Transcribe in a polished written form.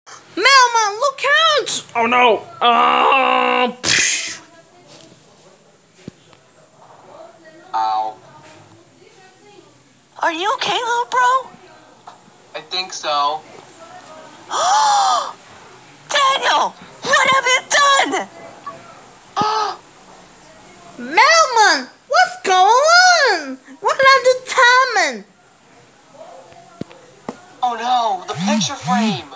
Melman, look out! Oh no! Ow. Are you okay, little bro? I think so. Daniel, what have you done? Melman, what's going on? What are you doing? Oh no, the picture frame!